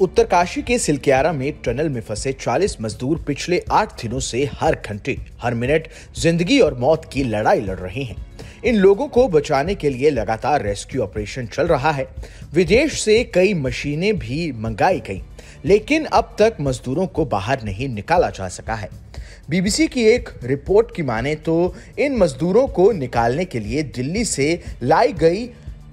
उत्तरकाशी के सिलक्यारा में टनल में फंसे 40 मजदूर पिछले 8 दिनों से हर घंटे हर मिनट जिंदगी और मौत की लड़ाई लड़ रहे हैं। इन लोगों को बचाने के लिए लगातार रेस्क्यू ऑपरेशन चल रहा है। विदेश से कई मशीनें भी मंगाई गई, लेकिन अब तक मजदूरों को बाहर नहीं निकाला जा सका है। बीबीसी की एक रिपोर्ट की माने तो इन मजदूरों को निकालने के लिए दिल्ली से लाई गई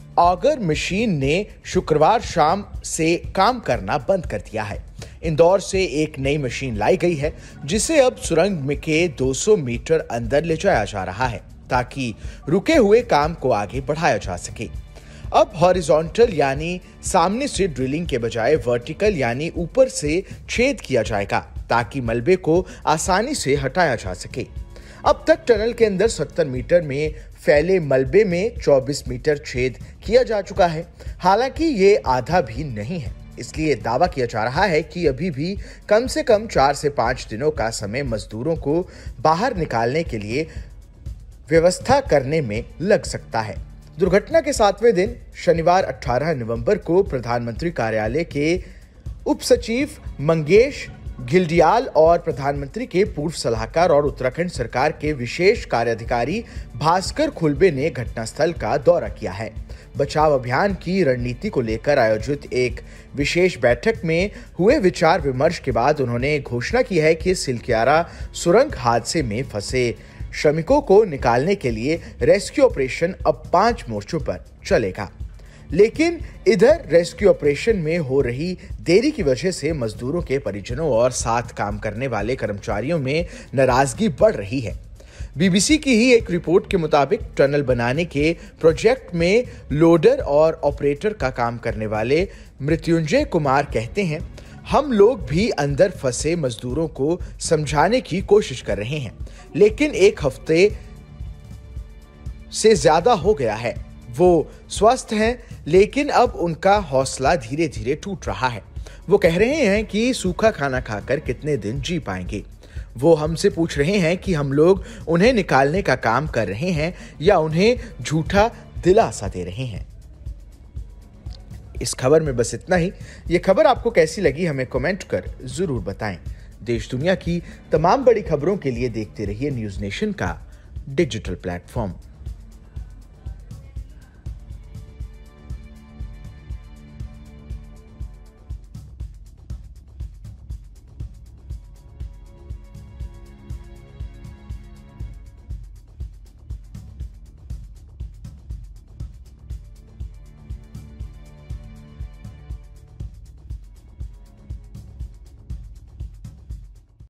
ऑगर मशीन ने शुक्रवार शाम से काम करना बंद कर दिया है। इंदौर से एक नई मशीन लाई गई है, जिसे अब सुरंग में के 200 मीटर अंदर ले जाया जा रहा है ताकि रुके हुए काम को आगे बढ़ाया जा सके। अब हॉरिजॉन्टल यानी सामने से ड्रिलिंग के बजाय वर्टिकल यानी ऊपर से छेद किया जाएगा ताकि मलबे को आसानी से हटाया जा सके। अब तक टनल के अंदर 70 मीटर में फैले मलबे में 24 मीटर छेद किया जा चुका है। हालांकि ये आधा भी नहीं है, इसलिए दावा किया जा रहा है कि अभी भी कम से कम 4 से 5 दिनों का समय मजदूरों को बाहर निकालने के लिए व्यवस्था करने में लग सकता है। दुर्घटना के 7वें दिन शनिवार 18 नवंबर को प्रधानमंत्री कार्यालय के उप सचिव मंगेश घिल्डियाल और प्रधानमंत्री के पूर्व सलाहकार और उत्तराखंड सरकार के विशेष कार्याधिकारी भास्कर खुलबे ने घटनास्थल का दौरा किया है। बचाव अभियान की रणनीति को लेकर आयोजित एक विशेष बैठक में हुए विचार विमर्श के बाद उन्होंने घोषणा की है कि सिलक्यारा सुरंग हादसे में फंसे श्रमिकों को निकालने के लिए रेस्क्यू ऑपरेशन अब 5 मोर्चों पर चलेगा। लेकिन इधर रेस्क्यू ऑपरेशन में हो रही देरी की वजह से मजदूरों के परिजनों और साथ काम करने वाले कर्मचारियों में नाराजगी बढ़ रही है। बीबीसी की ही एक रिपोर्ट के मुताबिक टनल बनाने के प्रोजेक्ट में लोडर और ऑपरेटर का काम करने वाले मृत्युंजय कुमार कहते हैं, हम लोग भी अंदर फंसे मजदूरों को समझाने की कोशिश कर रहे हैं, लेकिन 1 हफ्ते से ज्यादा हो गया है। वो स्वस्थ हैं, लेकिन अब उनका हौसला धीरे धीरे टूट रहा है। वो कह रहे हैं कि सूखा खाना खाकर कितने दिन जी पाएंगे। वो हमसे पूछ रहे हैं कि हम लोग उन्हें निकालने का काम कर रहे हैं या उन्हें झूठा दिलासा दे रहे हैं। इस खबर में बस इतना ही। ये खबर आपको कैसी लगी हमें कमेंट कर जरूर बताएं। देश दुनिया की तमाम बड़ी खबरों के लिए देखते रहिए न्यूज़ नेशन का डिजिटल प्लेटफॉर्म।